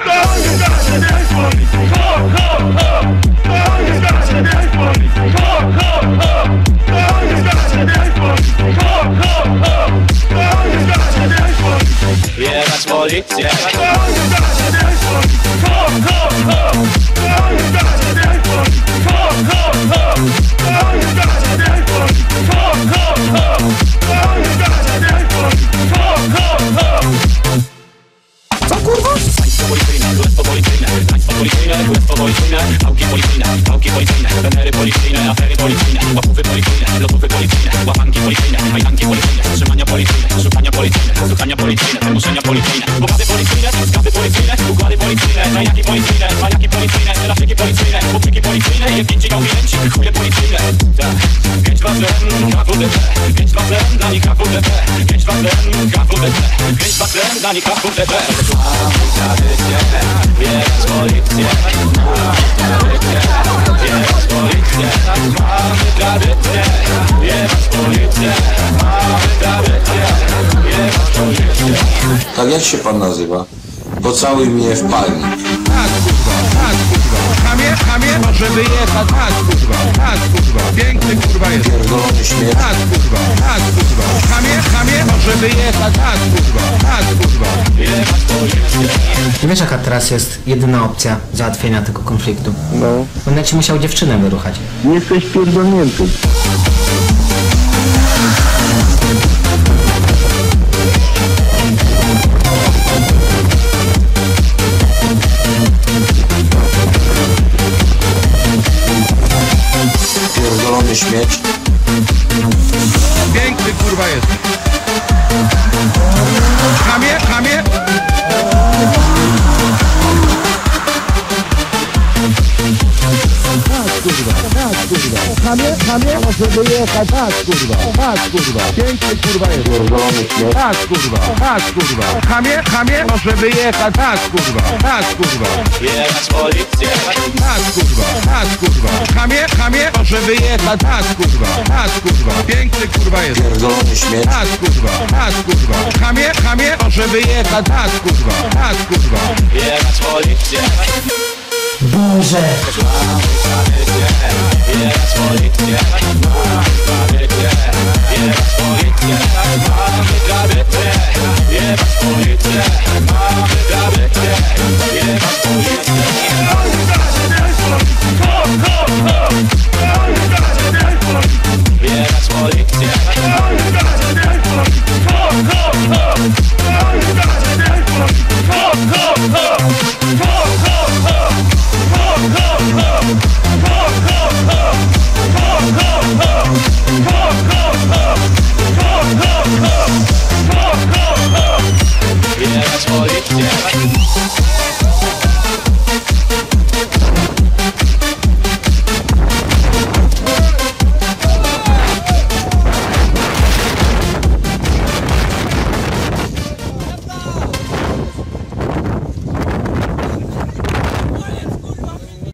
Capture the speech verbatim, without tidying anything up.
Jebać policję. Co kurwa? Państwo policyjne, królestwo policyjne, państwo policyjne, królestwo policyjne, pałki policyjne, pałki policyjne, banery policyjne, afery policyjne, łapówy policyjne, lotówy policyjne, łapanki policyjne, majdanki policyjne, trzymania policyjne, szukania policyjne, szukania policyjne, wymuszenia policyjne, układy policyjne, składy policyjne, układy policyjne, majaki policyjne, majaki policyjne, trafiki policyjne, chłopczyki policyjne, jebnięci gałwięci, chuje policyjne. pięć dwa zero K W D P, pięć dwa zero dla nich K W D P, pięć dwa zero K W D P, pięć dwa zero dla nich K W D P. Tradycję, wierz policję, tradycję, wierz policję, mamy tradycję, wierz policję, mamy tradycję, wierz policję. Tak, jak się pan nazywa? Pocałuj mnie w palnik. Tak kurwa, tak kurwa. Chamie, chamie, może wyjechać. Tak kurwa, tak kurwa. Piękny kurwa jest. Pierdolony śmiech. Tak kurwa, tak kurwa. Chamie, chamie, może wyjechać. Tak kurwa, tak kurwa. Wierz policję. Wiesz jaka teraz jest jedyna opcja załatwienia tego konfliktu? No, Będę ci musiał dziewczynę wyruchać. jesteś pierdolnięty. Pierdolony śmieć. Piękny kurwa jest. Chamie, chamie. Tak kurwa, tak kurwa. Chamie, chamie, może wyjechać. Tak kurwa, tak kurwa. Piękny kurwa jest. Pierdolony śmieć. Tak kurwa, tak kurwa. Chamie, chamie, może wyjechać. Tak kurwa, tak kurwa. Jebać policję. Tak kurwa, tak kurwa. Chamie, chamie, może wyjechać. Tak kurwa, tak kurwa. Piękny kurwa jest. Pierdolony śmieć. Tak kurwa, tak kurwa. Chamie, chamie, może wyjechać. Tak kurwa, tak kurwa. Jebać policję. Boże! Tradycję, jebać policję. Tradycję, jebać policję. Mamy tradycję, jebać policję. Mamy tradycję, jebać policję. Jebać policję. Jebać policję.